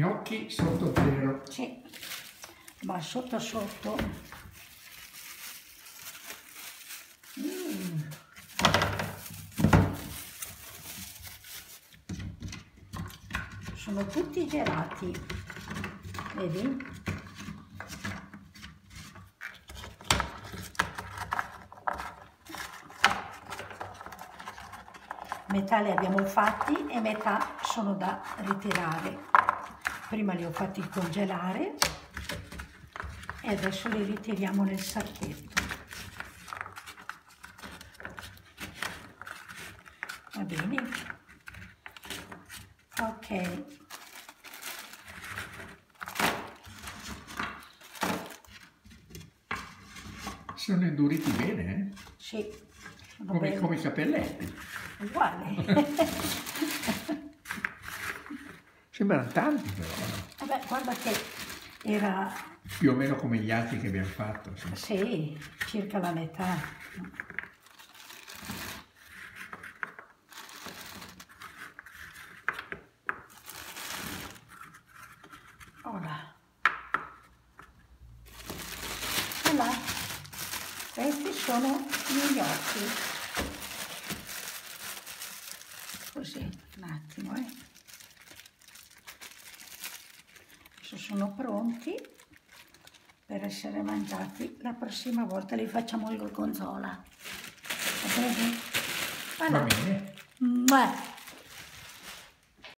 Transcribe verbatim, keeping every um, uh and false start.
Gnocchi sotto zero. Sì, ma sotto sotto. Mm. Sono tutti gelati, vedi? Metà li abbiamo fatti e metà sono da ritirare. Prima li ho fatti congelare e adesso li ritiriamo nel sacchetto. Va bene? Ok. Sono induriti bene, eh? Sì. Sono Come, belli. come i capelletti. Uguale. Sembrano tanti però. Vabbè, guarda che era, Più o meno come gli altri che abbiamo fatto. Sì. sì, circa la metà. Ora. Voilà. Questi sono gli gnocchi. Così, un attimo, eh. Adesso sono pronti per essere mangiati. La prossima volta li facciamo il gorgonzola. Va bene? Va bene. Mua.